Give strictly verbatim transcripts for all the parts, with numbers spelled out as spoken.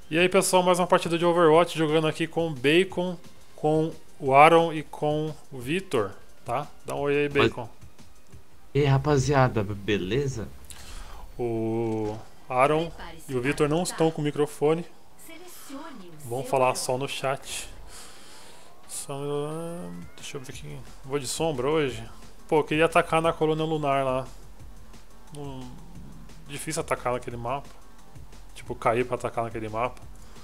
E aí pessoal, mais uma partida de Overwatch jogando aqui com o Bacon, com o Aaron e com o Vitor, tá? Dá um oi aí, Bacon. E aí, rapaziada, beleza? O Aaron e o Vitor não estão com o microfone, vão falar só no chat. Só... Deixa eu ver aqui. Vou de sombra hoje? Pô, eu queria atacar na colônia lunar lá. Hum, difícil atacar naquele mapa. Tipo, cair pra atacar naquele mapa.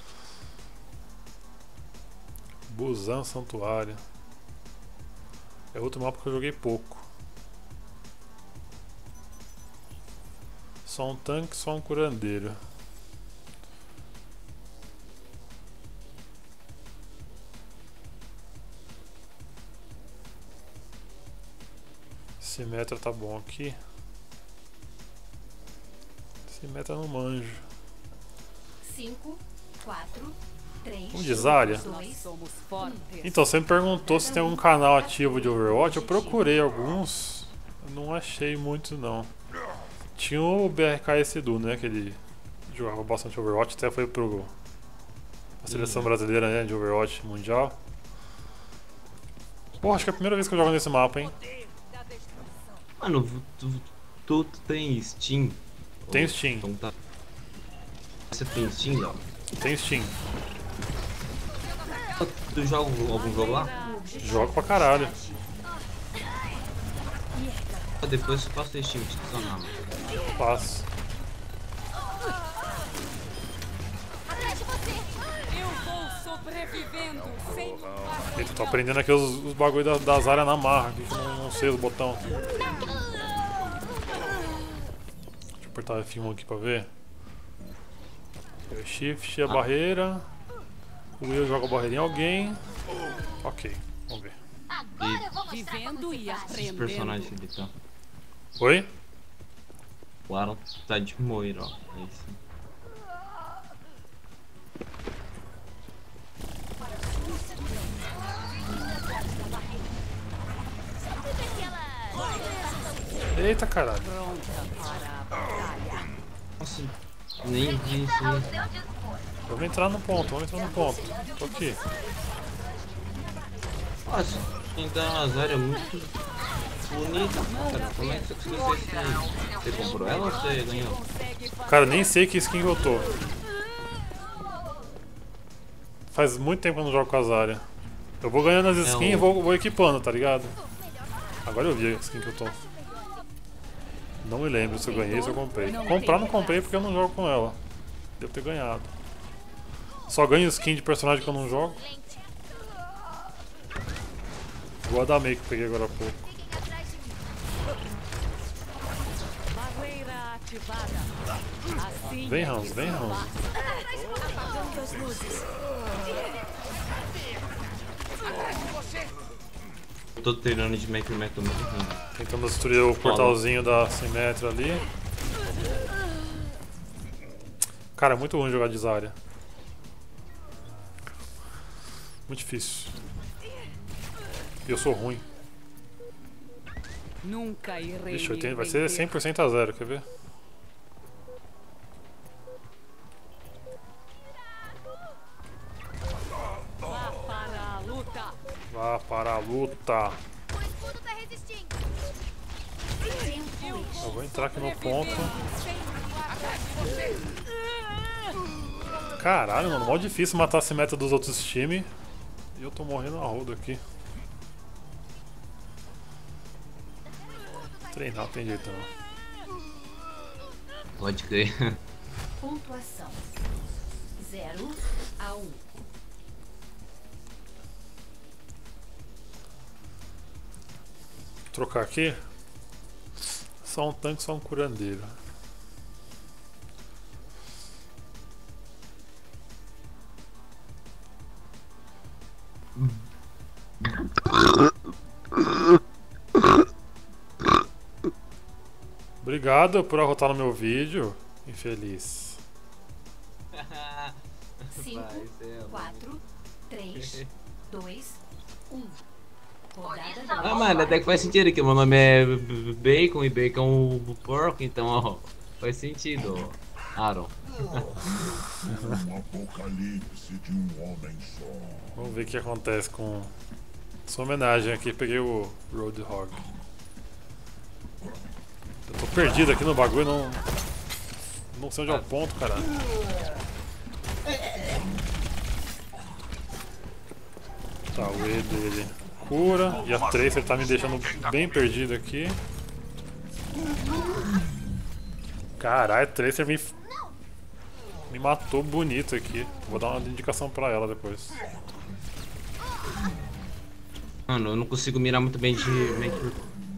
Busan Santuário. É outro mapa que eu joguei pouco. Só um tanque, só um curandeiro. Esse meta tá bom aqui. Esse meta não manjo. cinco, quatro, três, Vamos de Zarya? dois, um. Então, você me perguntou se tem algum canal ativo de Overwatch. Eu procurei alguns, não achei muitos não. Tinha o B R K S Edu, né, que ele jogava bastante Overwatch, até foi pro a seleção brasileira, né, de Overwatch mundial. Porra, acho que é a primeira vez que eu jogo nesse mapa, hein. Mano, tu, tu, tu tem Steam? Tem Ou- Steam. Então tá. Você tem Steam, Léo? Tem Steam. Tu joga algum jogo lá? Jogo pra caralho. Depois eu faço o Steam, te adicionar, mano. Faço. Eu vou sobrevivendo sem Eita, tô aprendendo aqui os, os bagulho da, das áreas na marra, aqui, que eu não, não sei os botão. Deixa eu apertar F um aqui pra ver. Shift, a Ah. barreira. O Will joga a barreira em alguém. Ok, vamos ver. vivendo e Esse aprendendo. personagem ali, tá? Oi? O Aaron tá de moira, ó. Aí sim. Eita caralho. Pronta para a batalha. Nossa, nem vi isso aí. Vamos entrar no ponto, vamos entrar no ponto. Tô aqui. Nossa, quem dá umas áreas muito bonitas, cara. Como é que você conseguiu esse aí? Você comprou ela ou você ganhou? Consegue fazer Cara, nem sei que skin que eu tô. Faz muito tempo que eu não jogo com as áreas. Eu vou ganhando as skins É e o- vou, vou equipando, tá ligado? Agora eu vi a skin que eu tô. Não me lembro se eu ganhei ou se eu comprei. Comprar não comprei porque eu não jogo com ela. Devo ter ganhado. Só ganho skin de personagem que eu não jogo. Igual a da May que eu peguei agora há pouco. barreira ativada. Assim Vem, é que Hans, se vem, Hans. Apagando as luzes. Eu tô treinando de Mac Mac muito ruim. Tentando destruir o portalzinho da Symmetra ali. Cara, é muito ruim jogar de Zarya. Muito difícil. E eu sou ruim. Nunca irei Ixi, eu me tenho- vai ser render. cem por cento a zero, quer ver? Vá para a luta. Vá para a luta. O escudo tá resistindo. Eu vou entrar aqui no ponto. Caralho, mano, mó difícil matar esse meta dos outros times. E eu tô morrendo a roda aqui. Treinar não tem jeito não. Pode crer. Pontuação. zero a um. Trocar aqui. Só um tanque, só um curandeiro. Obrigado por arrotar no meu vídeo, infeliz. cinco, quatro, três, dois, um. Rodada Ah, dois. mano, até que faz sentido que meu nome é B- B- Bacon e Bacon o porco, então, ó, faz sentido, ó. Aaron. Um apocalipse de um homem só. Vamos ver o que acontece com essa homenagem aqui. Peguei o Roadhog. Eu tô perdido aqui no bagulho, não. Não sei onde é o ponto, caralho. Tá, o E dele cura. E a Tracer tá me deixando bem perdido aqui. Caralho, a Tracer me, me matou bonito aqui. Vou dar uma indicação pra ela depois. Mano, eu não consigo mirar muito bem de make.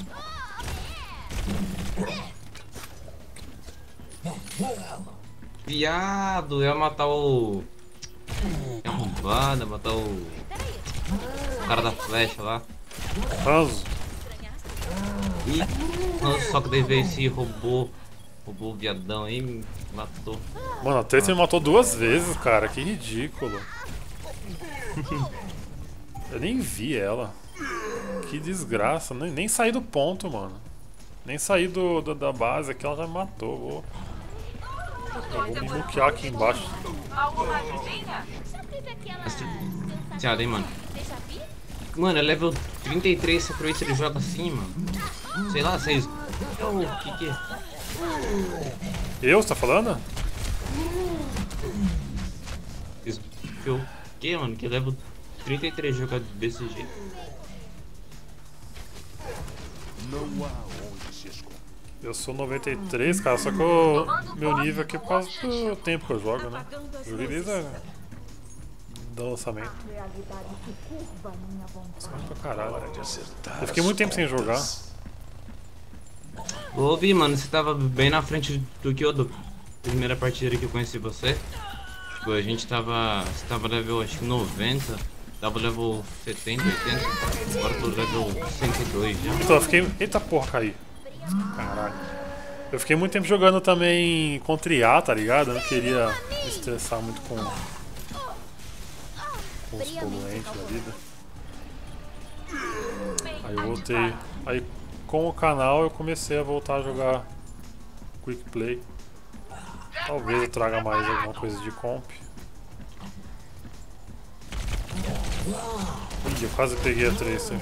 Viado, eu ia matar o. É arrombado, ia matar o. O cara da flecha lá. Hanzo. E. Nossa, só que daí veio esse robô. Robô viadão aí me matou. Mano, a Tracer me matou duas vezes, cara. Que ridículo. Eu nem vi ela. Que desgraça. Nem, nem saí do ponto, mano. Nem saí do, do, da base aqui, ela já me matou. Vou, eu vou me bloquear aqui embaixo. Alguma ajudinha? Tiada, hein, mano. Mano, é level trinta e três, se aproveita ele joga assim, mano. Sei lá, vocês. O que que é? Eu, você tá falando? Eu. Que, mano? Que level trinta e três joga desse jeito. Não há onde se esconder. Eu sou noventa e três, cara, só que o meu nível aqui é por causa do tempo que eu jogo, né? Joguei desde a... do lançamento. Nossa, pra caralho. Eu fiquei muito tempo sem jogar. Ouvi, mano, você tava bem na frente do que eu, do primeira partida que eu conheci você. Tipo, a gente tava. Você tava level acho que noventa, tava level setenta, oitenta, agora tô level cento e dois já. Então, eu fiquei. Eita porra, caí. Caralho. Eu fiquei muito tempo jogando também contra I A, tá ligado? Eu não queria me estressar muito com, com os poluentes da vida. Aí eu voltei. Aí com o canal eu comecei a voltar a jogar Quick Play. Talvez eu traga mais alguma coisa de comp. Ih, eu quase peguei a Tracer.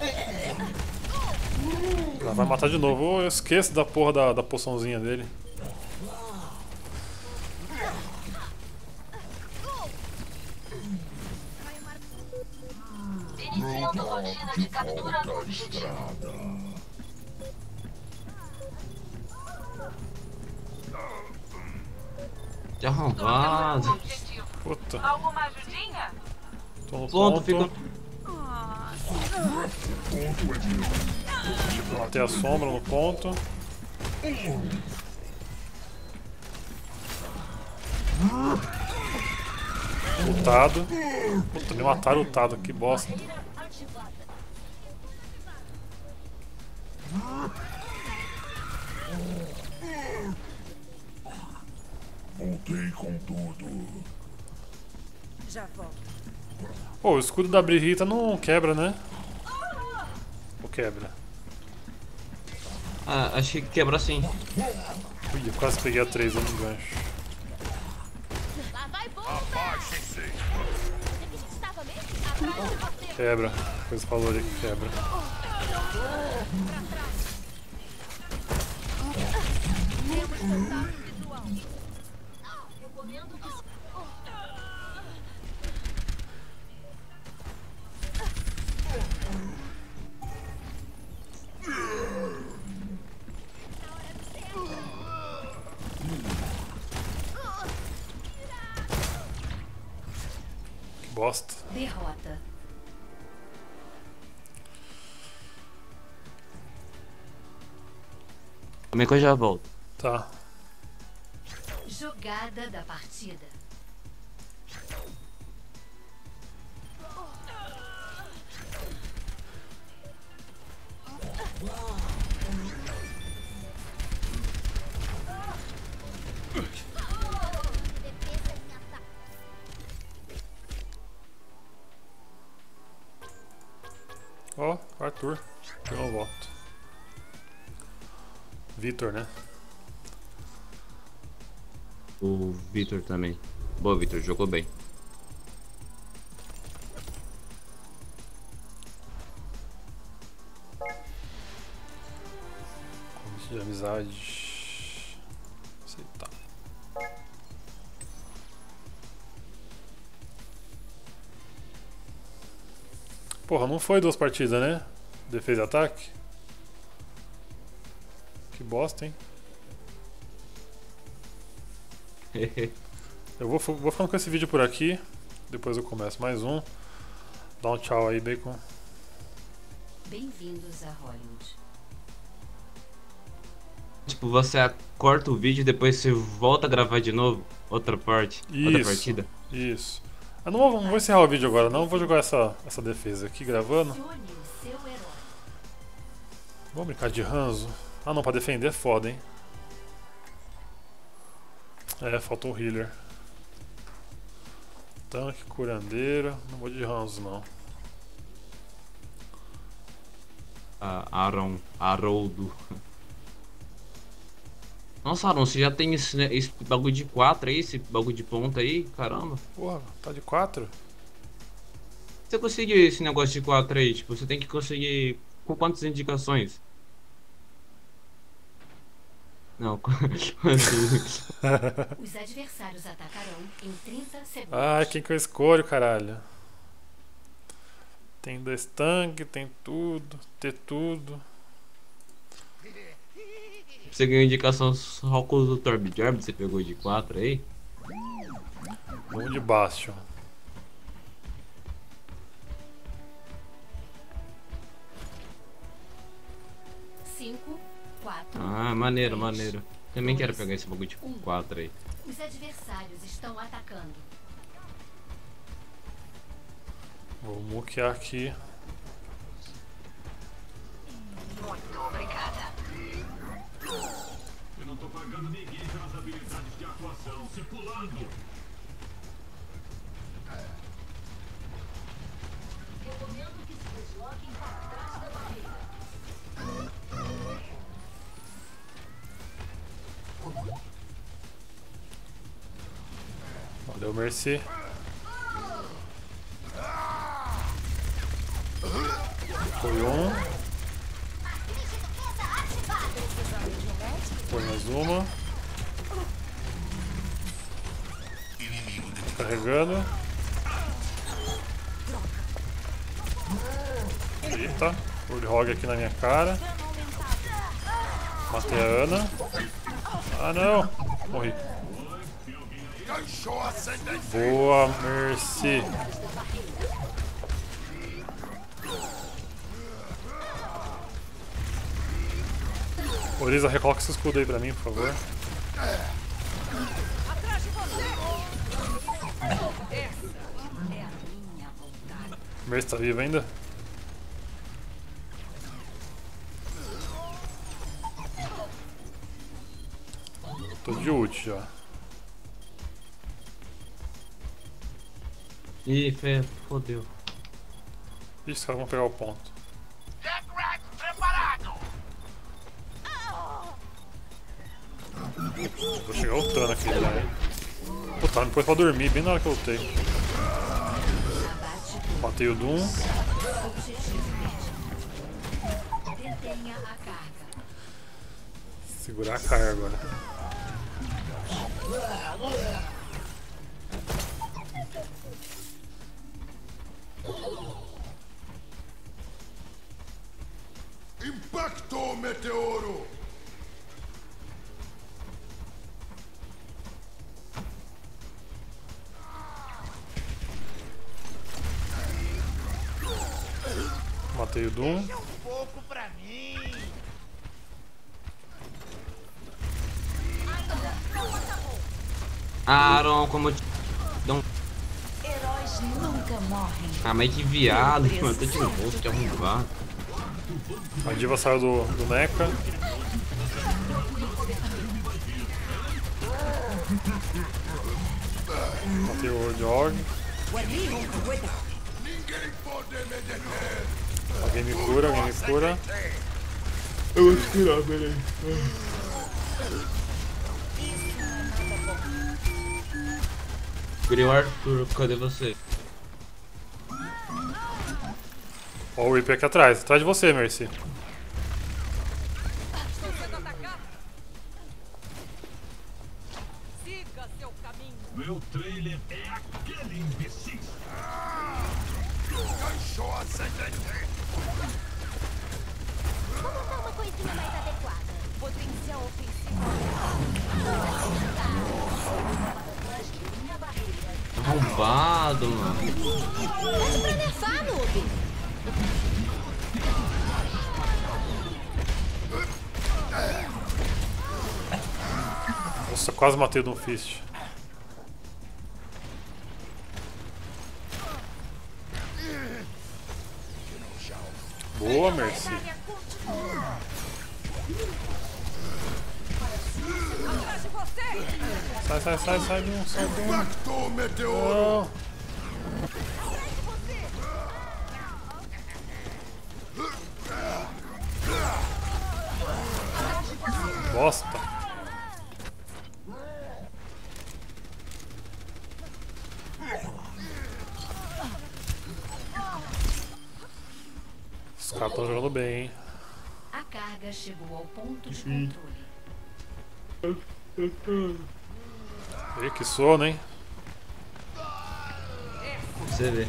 Ela vai matar de novo. Eu esqueço da porra da, da poçãozinha dele. Roadhog de volta à estrada. Que arrombado. Puta. Alguma ajudinha? Tô no Ponto, ponto. fica. Matei a sombra no ponto. Lutado. Puta, me mataram lutado, que bosta. Voltei com tudo. Já volto. Pô, o escudo da Brigitte não quebra, né? Ou quebra? Ah, acho que quebra sim. Ui, eu quase peguei a três no gancho. Lá vai bomba! Quebra. Coisa falou ali que quebra. Que bosta. Derrota. Como é que eu já volto? Tá. Jogada da partida. Ó, oh, Arthur. Pegou um voto. Vitor, né? O Victor também. Boa, Victor, jogou bem. Convite de amizade. Aceitar. Porra, não foi duas partidas, né? Defesa e ataque. Que bosta, hein? Eu vou, vou ficando com esse vídeo por aqui. Depois eu começo mais um. Dá um tchau aí, Bacon. Bem-vindos a Hollywood. Tipo, você corta o vídeo e depois você volta a gravar de novo outra parte, outra Isso. partida. Isso. Eu não vou, não vou encerrar o vídeo agora, não. Vou jogar essa, essa defesa aqui gravando. Selecione o seu herói. Vamos brincar de Hanzo. Ah não, pra defender é foda, hein? É, faltou o healer. Tanque, curandeiro. Não vou de Hanzo, não. Ah, Aaron, Haroldo. Nossa, Aaron, você já tem esse, né, esse bagulho de quatro aí, esse bagulho de ponta aí? Caramba. Porra, tá de quatro? Você conseguiu esse negócio de quatro aí? Tipo, você tem que conseguir com quantas indicações? Não, assim. Os adversários atacarão em trinta segundos. Ah, quem que eu escolho, caralho? Tem dois tanques, tem tudo, ter tudo. Você ganhou indicação só com o Torb Jarb, você pegou de quatro aí? Vamos de Bastion. cinco, quatro. Ah, maneiro, três, maneiro. Também quero dois, pegar esse bagulho de um. quatro aí. Os adversários estão atacando. Vou muquear aqui. Muito obrigada. Eu não tô pagando ninguém pelas habilidades de atuação, circulando. Recomendo que se desloquem para trás da barreira. Valeu, Mercy. Foi um. Foi mais uma. Carregando. Eita, Roadhog aqui na minha cara. Matei a Ana. Ah não! Morri. Boa, Mercy. Oriza, recoloca esse escudo aí pra mim, por favor. Atrás de você! É a minha vontade. Mercy tá vivo ainda? Tô de ult já. Ih, fé, fodeu. Ixi, os caras vão pegar o ponto. Jackrat preparado. Vou chegar ultando aqui já, hein? Puta, me pôs pra dormir bem na hora que eu ultei. Matei o Doom. Objetivo médio. Detenha a carga. Segurar a carga agora. Impacto meteoro! Matei o Doom. Um pouco pra mim. Aaron, como eu te... Dá um... Heróis nunca morrem. Ah, mas que viado, mano. Tô de um bolso de arrumar. A diva saiu do, do Neca. Matei o Roadhog. Alguém me cura, alguém me cura. Eu vou te curar, peraí. Procurei o Arthur, cadê você? Ó o Reaper aqui atrás. Atrás de você, Mercy. Estou sendo atacado. Siga seu caminho. Meu trailer é aquele imbecil. Vamos dar uma coisinha mais adequada. Potencial ofensivo. Arrombado, mano. Pede pra nerfar, noob. Nossa, quase matei o Doomfist. Boa, Mercy. Atrás de você. Sai, sai, sai, sai, Doom, sai, Doom. Impacto meteoro! Não. Bosta. Os caras estão jogando bem, hein? A carga chegou ao ponto de controle. Ih, que sono, hein? Você vê.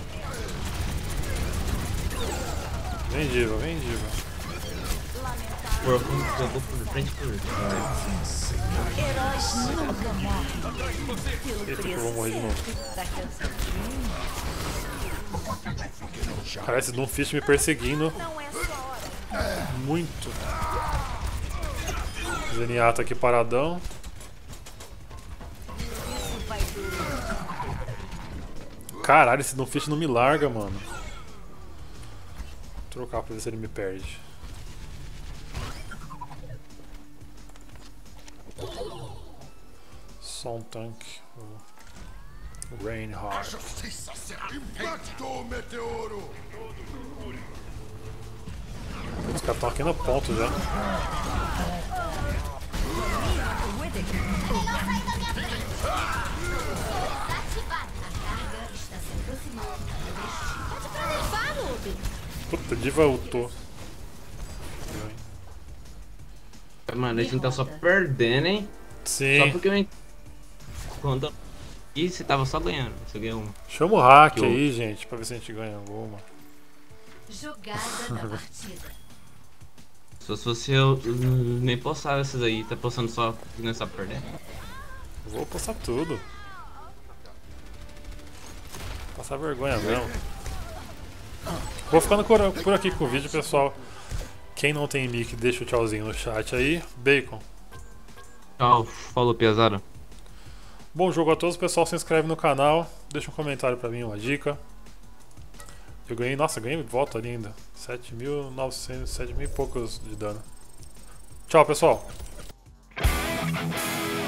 Vem, Diva, vem, Diva. Por jogou por frente por trás. Heróis nunca morrem. Pelo Eita, que eu preço vou morrer de novo. certo da canção. Cara, esse Doomfist me perseguindo Não é sua hora. muito. Zenyatta aqui paradão. Isso vai doer. Caralho, esse Doomfist não me larga, mano. Vou trocar pra ver se ele me perde. Só um tanque. O Reinhardt. Justiça será impacto meteoro! Os caras estão aqui no ponto já. Carga está se aproximando. Pede pra nerfar, noob. Puta, Diva ultou. Mano, a gente tá só perdendo, hein? Só Sim. porque eu. Quando. E você tava só ganhando. Você ganhou um. Chama o hack Que eu- aí, gente, pra ver se a gente ganha alguma. Jogada da partida. Se fosse eu, hum, nem postava essas aí, tá postando só que não é só perdendo. Vou postar tudo. Passar vergonha mesmo. Vou ficando por por aqui com o vídeo, pessoal. Quem não tem nick, deixa o tchauzinho no chat aí. Bacon. Tchau, falou pesado. Bom jogo a todos, pessoal. Se inscreve no canal. Deixa um comentário pra mim, uma dica. Eu ganhei, nossa, ganhei volta linda. sete mil e novecentos, sete mil e poucos de dano. Tchau, pessoal.